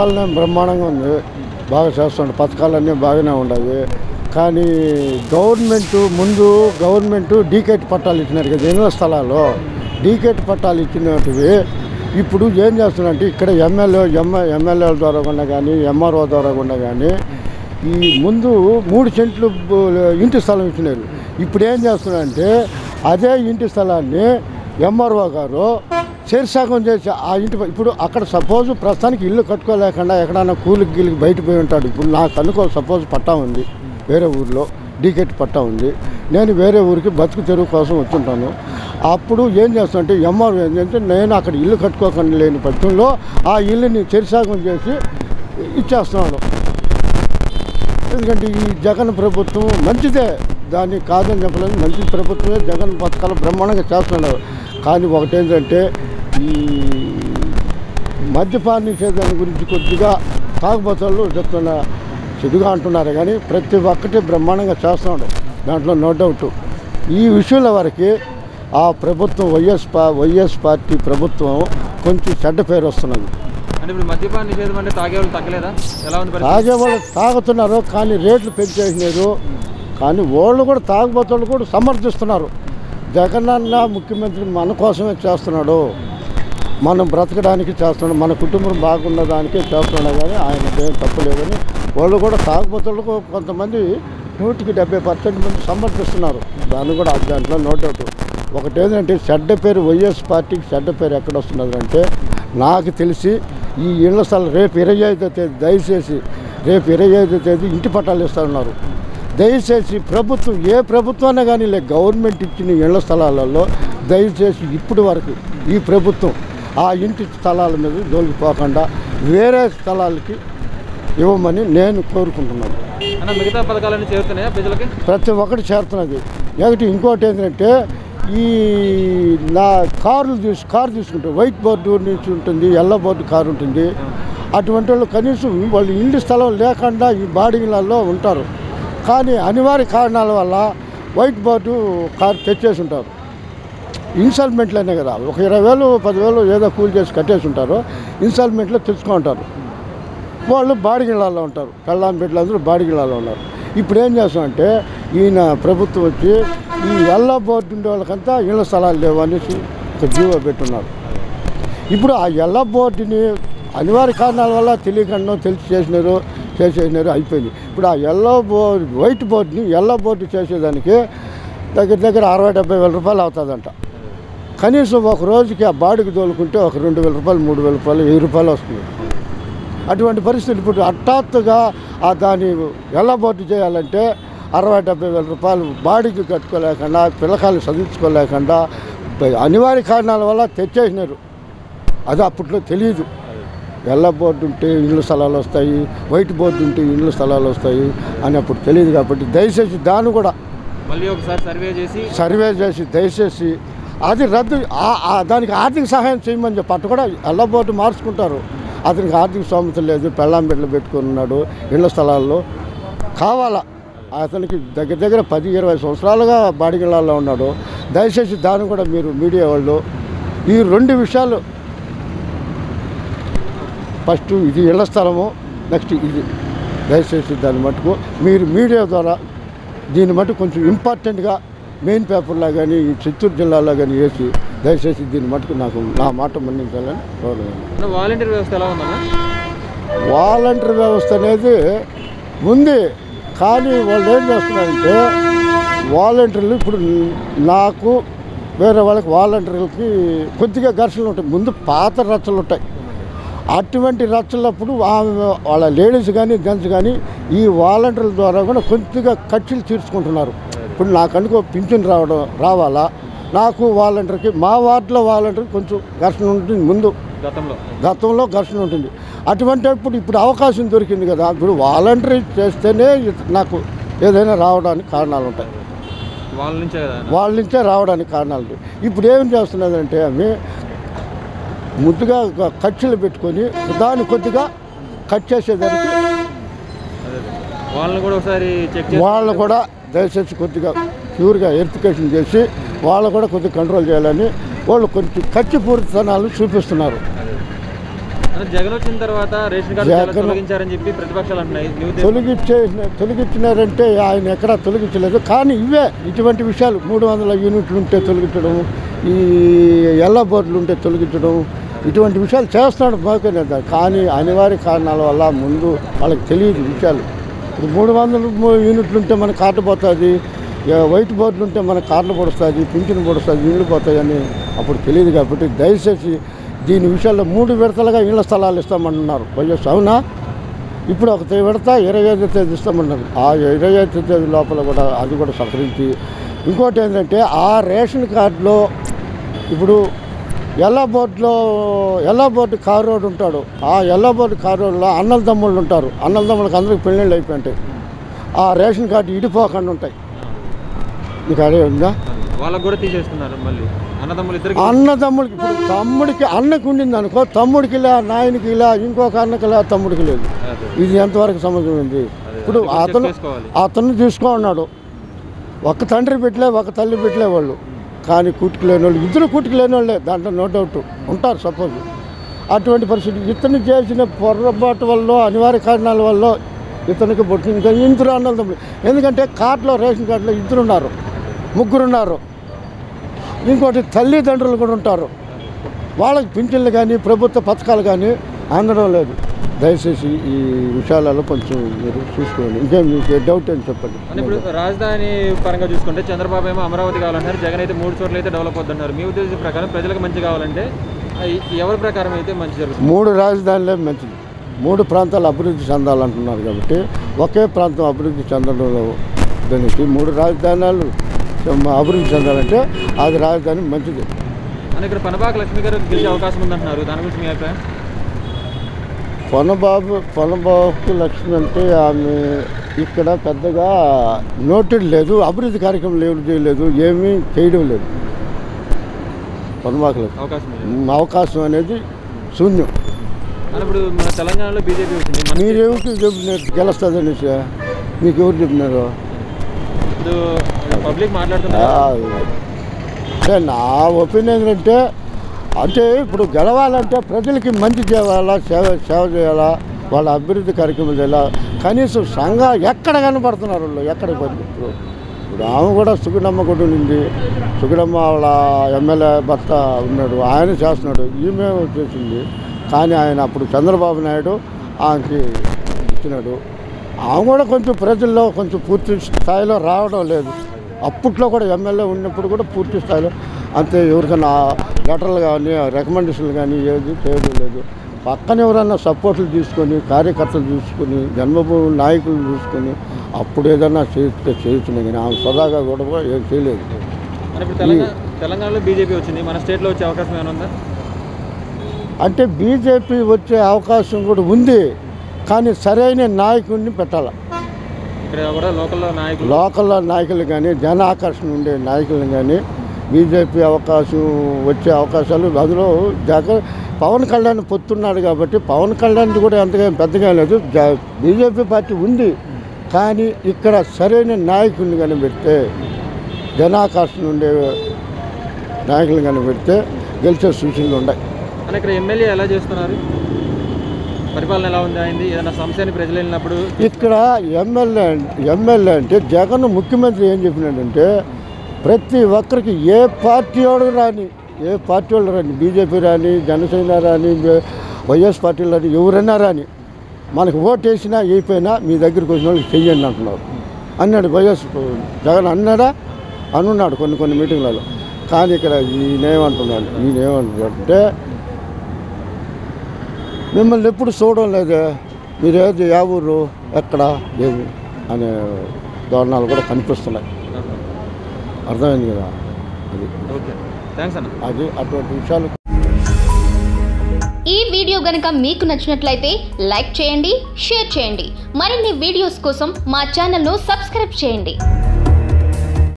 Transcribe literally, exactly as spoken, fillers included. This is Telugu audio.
పరిపాలన బ్రహ్మాండంగా ఉంది, బాగా చేస్తున్నాడు, పథకాలన్నీ బాగానే ఉన్నాయి. కానీ గవర్నమెంట్ ముందు గవర్నమెంట్ డీకేట్ పట్టాలు ఇచ్చినారు కదా ఎన్నో స్థలాల్లో, డీకేట్ పట్టాలు ఇచ్చినవి ఇప్పుడు ఏం చేస్తున్నారంటే ఇక్కడ ఎమ్మెల్యే ఎమ్మె ఎమ్మెల్యేల ద్వారా కూడా కానీ ఎంఆర్ఓ ద్వారా కూడా కానీ ఈ ముందు మూడు సెంట్లు ఇంటి స్థలం ఇచ్చినారు. ఇప్పుడు ఏం చేస్తున్నారంటే అదే ఇంటి స్థలాన్ని ఎంఆర్ఓ గారు శీర్షాకం చేసి ఆ ఇంటి ఇప్పుడు అక్కడ సపోజ్ ప్రస్తుతానికి ఇల్లు కట్టుకోలేకుండా ఎక్కడన్నా కూలికి గిలికి బయటపోయి ఉంటాడు. ఇప్పుడు నాకు అనుకో సపోజ్ పట్టా ఉంది వేరే ఊరిలో, డీకెట్ పట్టా ఉంది, నేను వేరే ఊరికి బతుకు తెరువు కోసం వచ్చుంటాను. అప్పుడు ఏం చేస్తానంటే ఎంఆర్ఓ ఏంటంటే నేను అక్కడ ఇల్లు కట్టుకోకుండా లేని పక్షంలో ఆ ఇల్లుని శీర్షాకం చేసి ఇచ్చేస్తున్నాడు. ఎందుకంటే ఈ జగన్ ప్రభుత్వం మంచిదే, దాన్ని కాదని చెప్పలేదు, మంచి ప్రభుత్వమే, జగన్ పథకాలు బ్రహ్మాండంగా చేస్తున్నారు. కానీ ఒకటేంటంటే ఈ మద్యపాన నిషేధాన్ని గురించి కొద్దిగా తాగుబోతులు చెప్తున్న చెడుగా అంటున్నారు, కానీ ప్రతి ఒక్కటి బ్రహ్మాండంగా చేస్తున్నాడు, దాంట్లో నో డౌట్. ఈ విషయంలో వరకు ఆ ప్రభుత్వం వైఎస్ పా వైఎస్ పార్టీ ప్రభుత్వం కొంచెం చెడ్డ పేరు వస్తున్నది. మద్యపాన నిషేధం అంటే తాగేవాళ్ళు తగ్గలేదా? ఎలా ఉంది? తాగేవాళ్ళు తాగుతున్నారు, కానీ రేట్లు పెంచేసినారు. కానీ వాళ్ళు కూడా తాగుబోతులు కూడా సమర్థిస్తున్నారు. జగన్ అన్న ముఖ్యమంత్రి మన కోసమే చేస్తున్నాడు, మనం బ్రతకడానికి చేస్తున్నాడు, మన కుటుంబం బాగున్న దానికే చేస్తున్నాడు, కానీ ఆయన ఏం తప్పులేదని వాళ్ళు కూడా తాగుబోతులకు కొంతమంది నూటికి డెబ్బై పర్సెంట్ మంది సమర్థిస్తున్నారు. దాన్ని కూడా దాంట్లో నో డౌట్. ఒకటేంటంటే చెడ్డ పేరు వైఎస్ పార్టీకి చెడ్డ పేరు ఎక్కడ వస్తున్నది అంటే నాకు తెలిసి ఈ ఇళ్ల స్థలం రేపు ఇరవై ఐదో తేదీ దయచేసి రేపు ఇరవై ఐదో తేదీ ఇంటి పట్టాలు ఇస్తున్నారు. దయచేసి ప్రభుత్వం ఏ ప్రభుత్వాన్ని కానీ లే గవర్నమెంట్ ఇచ్చిన ఇళ్ల స్థలాలలో దయచేసి ఇప్పటి వరకు ఈ ప్రభుత్వం ఆ ఇంటి స్థలాల మీద జోలికి పోకుండా వేరే స్థలాలకి ఇవ్వమని నేను కోరుకుంటున్నాను. మిగతా పథకాలన్నీ చేరుతున్నాయా ప్రజలకి? ప్రతి ఒక్కటి చేరుతున్నది. ఒకటి ఇంకోటి ఏంటంటే ఈ నా కార్లు తీసు కారు తీసుకుంటే వైట్ బోర్డు నుంచి ఉంటుంది, ఎల్లో బోర్డు కారు ఉంటుంది. అటువంటి వాళ్ళు కనీసం వాళ్ళు ఇంటి స్థలం లేకుండా ఈ బాడిగలలో ఉంటారు, కానీ అనివార్య కారణాల వల్ల వైట్ బోర్డు కారు తెచ్చేసి ఉంటారు. ఇన్స్టాల్మెంట్లోనే కదా, ఒక ఇరవై వేలు పదివేలు ఏదో కూలి చేసి కట్టేసి ఉంటారు, ఇన్స్టాల్మెంట్లో తెచ్చుకుంటారు. వాళ్ళు బాడిగిళ్ళల్లో ఉంటారు, పెళ్ళాం బిడ్డలు అందరూ బాడిగిళ్ళల్లో ఉన్నారు. ఇప్పుడు ఏం చేస్తామంటే ఈయన ప్రభుత్వం వచ్చి ఈ ఎల్లో బోర్డు ఉండే వాళ్ళకంతా ఇళ్ల స్థలాలు లేవు అనేసి ఒక జీవో పెట్టున్నారు. ఇప్పుడు ఆ ఎల్లో బోర్డుని అనివార్య కారణాల వల్ల తెలియకుండా తెలిసి చేసినారు చేసేసినారు అయిపోయింది. ఇప్పుడు ఆ ఎల్లో బోర్డు వైట్ బోర్డుని ఎల్లో బోర్డు చేసేదానికి దగ్గర దగ్గర అరవై డెబ్బై వేల రూపాయలు అవుతుందంట. కనీసం ఒక రోజుకి ఆ బాడికి తోలుకుంటే ఒక రెండు వేల రూపాయలు మూడు వేల రూపాయలు వెయ్యి రూపాయలు వస్తుంది. అటువంటి పరిస్థితులు ఇప్పుడు హఠాత్తుగా ఆ దాన్ని ఎల్లో బోర్డు చేయాలంటే అరవై డెబ్బై వేల రూపాయలు బాడీకి కట్టుకోలేకుండా పిల్లకాయలు చదివించుకోలేకుండా అనివార్య కారణాల వల్ల తెచ్చేసినారు. అది అప్పట్లో తెలియదు. ఎల్లో బోర్డు ఉంటే ఇళ్ళ స్థలాలు వస్తాయి, వైట్ బోర్డు ఉంటే ఇళ్ళ స్థలాలు వస్తాయి అని అప్పుడు తెలియదు. కాబట్టి దయచేసి దాన్ని కూడా మళ్ళీ ఒకసారి సర్వే చేసి సర్వే చేసి దయచేసి అది రద్దు, దానికి ఆర్థిక సహాయం చేయమని చెప్పి అటు కూడా ఎల్లో బోర్డు మార్చుకుంటారు. అతనికి ఆర్థిక స్తోమత లేదు, పెళ్ళాం బిడ్డలు పెట్టుకుని ఉన్నాడు, ఇళ్ల స్థలాల్లో కావాలా. అతనికి దగ్గర దగ్గర పది ఇరవై సంవత్సరాలుగా బాడిగిళ్ళల్లో ఉన్నాడు. దయచేసి దాన్ని కూడా మీరు మీడియా వాళ్ళు ఈ రెండు విషయాలు, ఫస్ట్ ఇది ఇళ్ల స్థలము, నెక్స్ట్ ఇది, దయచేసి దాన్ని మటుకు మీరు మీడియా ద్వారా దీన్ని మటుకు కొంచెం ఇంపార్టెంట్గా మెయిన్ పేపర్లో కానీ ఈ చిత్తూరు జిల్లాలో కానీ వేసి దయచేసి దీన్ని మటుకు నాకు నా మాట మన్నించాలని కోరుతున్నాను. వాలంటీర్ వ్యవస్థ ఎలా ఉందన్నా? వాలంటీర్ వ్యవస్థ అనేది ఉంది, కానీ వాళ్ళు ఏం చేస్తున్నారంటే వాలంటీర్లు ఇప్పుడు నాకు వేరే వాళ్ళకి వాలంటీర్లకి కొద్దిగా ఘర్షణలు ఉంటాయి. ముందు పాత రచ్చలు ఉంటాయి, అటువంటి రచ్చలప్పుడు వాళ్ళ లేడీస్ కానీ జెంట్స్ కానీ ఈ వాలంటీర్ల ద్వారా కూడా కొద్దిగా ఖర్చులు తీర్చుకుంటున్నారు. ఇప్పుడు నాకు అనుకో పింఛన్ రావడం రావాలా, నాకు వాలంటీర్కి మా వార్డులో వాలంటీర్కి కొంచెం ఘర్షణ ఉంటుంది. ముందు గతంలో గతంలో ఘర్షణ ఉంటుంది. అటువంటి ఇప్పుడు ఇప్పుడు అవకాశం దొరికింది కదా, ఇప్పుడు వాలంటీర్ చేస్తేనే నాకు ఏదైనా రావడానికి కారణాలు ఉంటాయి, వాళ్ళ నుంచే వాళ్ళ నుంచే రావడానికి కారణాలు ఉంటాయి. ఇప్పుడు ఏం చేస్తున్నదంటే ఆమె ముద్దుగా ఖర్చులు పెట్టుకొని దాన్ని కొద్దిగా కట్ చేసేదానికి వాళ్ళని కూడా ఒకసారి చెక్ వాళ్ళు కూడా దయచేసి కొద్దిగా ప్యూర్గా వెరిఫికేషన్ చేసి వాళ్ళు కూడా కొద్దిగా కంట్రోల్ చేయాలని వాళ్ళు కొంచెం ఖర్చుపూరితనాలు చూపిస్తున్నారు. జగన్ వచ్చిన తర్వాత రేషన్ కార్డు తొలగించారని చెప్పి ప్రతిపక్షాలు అంటున్నాయి. తొలగించే తొలగించినారంటే ఆయన ఎక్కడా తొలగించలేదు. కానీ ఇవే ఇటువంటి విషయాలు మూడు వందల యూనిట్లు ఉంటే తొలగించడం, ఈ ఎల్ల బోర్డులు ఉంటే తొలగించడం, ఇటువంటి విషయాలు చేస్తున్నాడు బాగానే. కానీ అనివార్య కారణాల వల్ల ముందు వాళ్ళకి తెలియదు విషయాలు. ఇప్పుడు మూడు వందల యూనిట్లు ఉంటే మన కార్డు పోతుంది, వైట్ బోర్డులు ఉంటే మన కార్డులు పొడుస్తుంది, పింఛను పొడుస్తుంది, ఇళ్ళు పోతాయని అప్పుడు తెలియదు. కాబట్టి దయచేసి దీని విషయాల్లో మూడు విడతలుగా ఇళ్ల స్థలాలు ఇస్తామంటున్నారు వైఎస్. అవునా? ఇప్పుడు ఒక విడత ఇరవై ఐదు తేదీ ఇస్తామన్నారు. ఆ ఇరవై ఐదు తేదీ లోపల కూడా అది కూడా సహకరించి, ఇంకోటి ఏంటంటే ఆ రేషన్ కార్డులో ఇప్పుడు ఎల్ల బోర్డులో ఎల్ల బోర్డు కారు రోడ్డు ఉంటాడు. ఆ ఎల్ల బోర్డు కారు రోడ్లో అన్నల తమ్ముళ్ళు ఉంటారు. అన్నల తమ్ముళ్ళకి అందరికి పెళ్ళిళ్ళు అయిపోయింటాయి. ఆ రేషన్ కార్డు ఇడిపోకుండా ఉంటాయి. మీకు అదే ఉందా? వాళ్ళకి కూడా తీసేస్తున్నారు మళ్ళీ. అన్నదమ్ములు ఇద్దరు అన్నదమ్ములకి ఇప్పుడు తమ్ముడికి అన్నకు ఉండింది అనుకో, తమ్ముడికి ఇలా, నాయనకి ఇలా, ఇంకొక అన్నకి ఇలా, తమ్ముడికి లేదు. ఇది ఎంతవరకు సమాజం ఉంది? ఇప్పుడు అతను అతను తీసుకో ఉన్నాడు. ఒక తండ్రి బిడ్డలే, ఒక తల్లి బిడ్డలే వాళ్ళు. కానీ కూటికి లేని వాళ్ళు ఇద్దరు కూటికి లేని వాళ్ళే, దాంట్లో నో డౌట్ ఉంటారు. సపోజ్ అటువంటి పరిస్థితి ఇతను చేసిన పొరపాటు వల్ల, అనివార్య కారణాల వల్ల ఇతనికి బొట్టు ఇంకా ఇద్దరు అన్నలు తమ్ముడు. ఎందుకంటే కార్డులో రేషన్ కార్డులో ఇద్దరు ఉన్నారు, ముగ్గురున్నారు. ఇంకోటి తల్లిదండ్రులు కూడా ఉంటారు. వాళ్ళకి పింఛన్లు కానీ ప్రభుత్వ పథకాలు కానీ అందడం లేదు. దయచేసి ఈ విషయాలలో కొంచెం మీరు చూసుకోండి. ఇంకేం మీకు డౌట్ అని చెప్పండి. ఇప్పుడు రాజధాని పరంగా చూసుకుంటే చంద్రబాబు ఏమో అమరావతి కావాలంటారు, జగన్ అయితే మూడు చోట్ల అయితే డెవలప్ అవుతున్నారు. మీ ఉద్దేశం ప్రకారం ప్రజలకు మంచి కావాలంటే ఎవరి ప్రకారం అయితే మంచి జరుగుతుంది? మూడు రాజధానులే మంచిది. మూడు ప్రాంతాలు అభివృద్ధి చెందాలంటున్నారు కాబట్టి ఒకే ప్రాంతం అభివృద్ధి చెందడంలో దానికి మూడు రాజధానులు అభివృద్ధి చెందాలంటే అది రాజధాని మంచిది. అని ఇక్కడ పనబాక లక్ష్మి గారు గెలిచే అవకాశం ఉందంటున్నారు. దాని గురించి మీ అభిప్రాయం? పొనబాబు పొనబాబు లక్ష్మి అంటే ఆమె ఇక్కడ పెద్దగా నోటెడ్ లేదు, అభివృద్ధి కార్యక్రమం లేవు చేయలేదు, ఏమీ చేయడం లేదు. పొనబాకు అవకాశం అనేది శూన్యం. ఇప్పుడు మన తెలంగాణలో బీజేపీ వచ్చింది. మీరు ఎవరికి చెప్పినారు గెలుస్తుంది అనేసి? మీకు ఎవరు చెప్పినారు? పబ్లిక్ మాట్లాడుతున్నారు. నా ఒపీనియన్ ఏంటంటే, అంటే ఇప్పుడు గెలవాలంటే ప్రజలకి మంచి చేయాలా, సేవ సేవ చేయాలా, వాళ్ళ అభివృద్ధి కార్యక్రమాలు చేయాలా. కనీసం సంఘ ఎక్కడ కనపడుతున్నారు వాళ్ళు, ఎక్కడ ఇప్పుడు ఇప్పుడు ఆమె కూడా సుగుణమ్మ కూడా ఉంది. సుగుణమ్మ వాళ్ళ ఎమ్మెల్యే భర్త ఉన్నాడు, ఆయన చేస్తున్నాడు, ఈమె చేసింది. కానీ ఆయన అప్పుడు చంద్రబాబు నాయుడు ఆమెకి ఇచ్చినాడు. ఆమె కూడా కొంచెం ప్రజల్లో కొంచెం పూర్తి స్థాయిలో రావడం లేదు. అప్పట్లో కూడా ఎమ్మెల్యే ఉన్నప్పుడు కూడా పూర్తి స్థాయిలో అంతే, ఎవరికైనా లెటర్లు కానీ రికమెండేషన్లు కానీ ఏది చేయడం లేదు. పక్కన ఎవరన్నా సపోర్ట్లు తీసుకొని, కార్యకర్తలు చూసుకొని, జన్మభూమి నాయకులు చూసుకొని అప్పుడు ఏదన్నా చేస్తే చేస్తున్నాయి. కానీ ఆమె సదాగా కూడా ఏం చేయలేదు. తెలంగాణలో బీజేపీ వచ్చింది, మన స్టేట్లో వచ్చే అవకాశం ఏమైనా ఉందా? అంటే బీజేపీ వచ్చే అవకాశం కూడా ఉంది, కానీ సరైన నాయకుడిని పెట్టాలి. ఇక్కడ కూడా లోకల్లో నాయకులు లోకల్లో నాయకులు కానీ, జన ఆకర్షణ ఉండే నాయకులు కానీ బీజేపీ అవకాశం వచ్చే అవకాశాలు. అందులో జగన్ పవన్ కళ్యాణ్ పొత్తున్నాడు కాబట్టి పవన్ కళ్యాణ్ కూడా ఎంతగా పెద్దగా లేదు. బీజేపీ పార్టీ ఉంది, కానీ ఇక్కడ సరైన నాయకుడిని కానీ పెడితే, జనాకర్షణ ఉండే నాయకులు కానీ పెడితే గెలిచే సూచనలు ఉన్నాయి. అని ఇక్కడ ఎమ్మెల్యే ఎలా చేస్తున్నారు? పరిపాలన ఎలా ఉంది అయింది? ఏదైనా సమస్యని ప్రజలు వెళ్ళినప్పుడు ఇక్కడ ఎమ్మెల్యే ఎమ్మెల్యే అంటే జగన్ ముఖ్యమంత్రి ఏం చెప్పినాడంటే, ప్రతి ఒక్కరికి ఏ పార్టీ వాడు రాని, ఏ పార్టీ వాళ్ళు రాని, బీజేపీ రాని, జనసేన రాని, వైఎస్ పార్టీలు రాని, ఎవరైనా రాని, మనకు ఓటు వేసినా అయిపోయినా మీ దగ్గరికి వచ్చిన వాళ్ళకి చెయ్యండి అంటున్నారు అన్నాడు వైఎస్ జగన్. అన్నాడా? అనున్నాడు కొన్ని కొన్ని మీటింగ్లలో. కానీ ఇక్కడ ఈయనేమంటున్నాడు ఈయనేమంటున్నాడు అంటే, మిమ్మల్ని ఎప్పుడు చూడడం లేదే, మీరు ఏది యా ఊరు ఎక్కడ ఏమి అనే ధోరణాలు కూడా కనిపిస్తున్నాయి. అర్థమైంది కదా? అది అది అటువంటి విషయాలు. ఈ వీడియో గనుక మీకు నచ్చినట్లయితే లైక్ చేయండి, షేర్ చేయండి. మరిన్ని వీడియోస్ కోసం మా ఛానల్ను సబ్స్క్రైబ్ చేయండి.